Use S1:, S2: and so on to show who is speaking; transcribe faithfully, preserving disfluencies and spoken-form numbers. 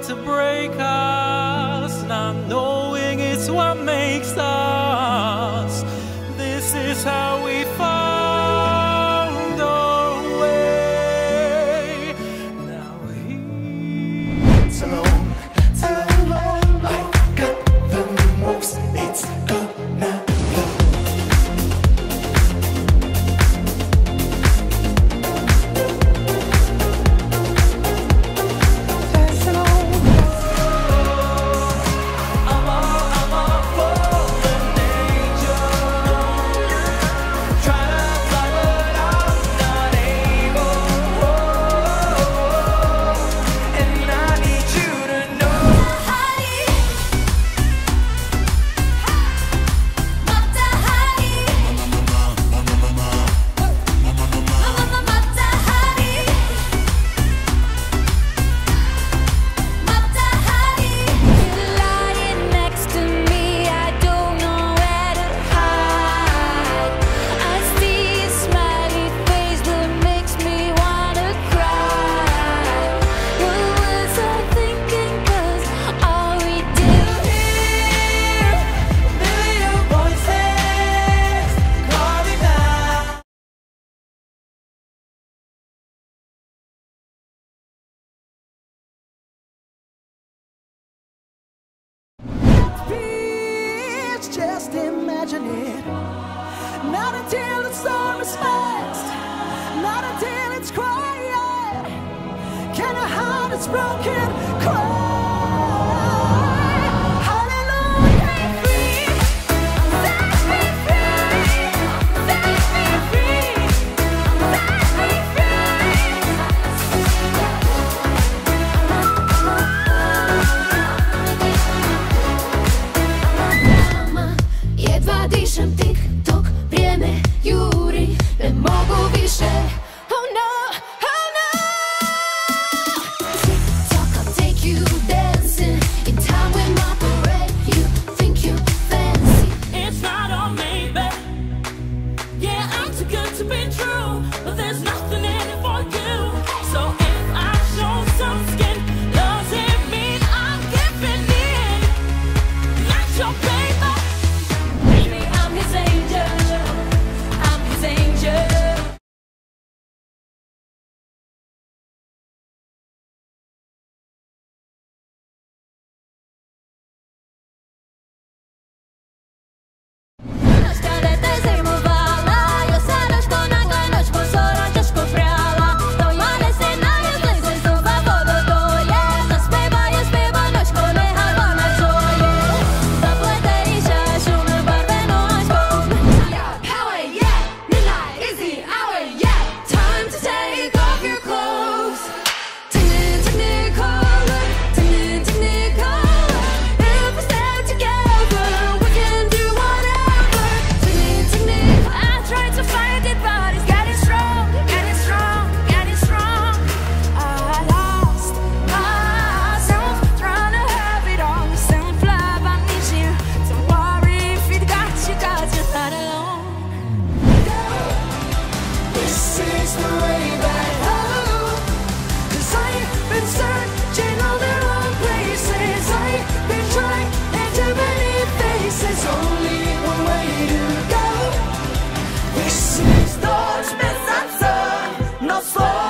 S1: to break us, not knowing it's what makes us. This is how we found our way. Now he's
S2: alone, alone. I got the moves, it's gonna blow. Dance alone.
S1: I'm a, I'm a fallen angel. Try to fly but I'm not able. And I need you to know.
S3: Lying next to me, I don't know where to hide. I see a smiley face that makes me wanna cry. What was I thinking? 'Cause all we do here,
S1: Million voices calling out.
S2: Please just imagine it. Not until the storm is past, not until it's quiet. Can a heart that's broken cry? Hallelujah.
S3: set me free, set me free, set me free, Едва дышим, тик-ток, время, Юрий, могу выше. Oh no, oh no. Tick-tock, I'll take you dancing in time with my parade. You think you fancy?
S4: It's not on me, babe. Yeah, I'm too good to be true, but there's nothing in it for you. So if I show some skin, does it mean I'm giving in? Not your baby. Baby, I'm his angel. I'm his angel.
S3: Ночка лето зимовала, я садочку нагло ночку сорочку пряла. То я не синаю, злизу за воду доє. Заспіваю, співаю, ночку легала на чолі. Заплете і чашу на барвиночком. Power, yeah, midnight is the hour, yeah. Time to take off your clothes. Technic, technicolor, technic, technicolor. If we stand together, we can do whatever. Technic, technic. I tried to fight it, but it's getting strong, getting strong, getting strong. I lost myself trying to have it all. Sound fly, but I need you. Don't worry if you got you, got you're not alone.
S2: This is the way back home. 'Cause I've been searching all the wrong places. I've been trying into many faces. Only one way to go. This is the best answer. No slow.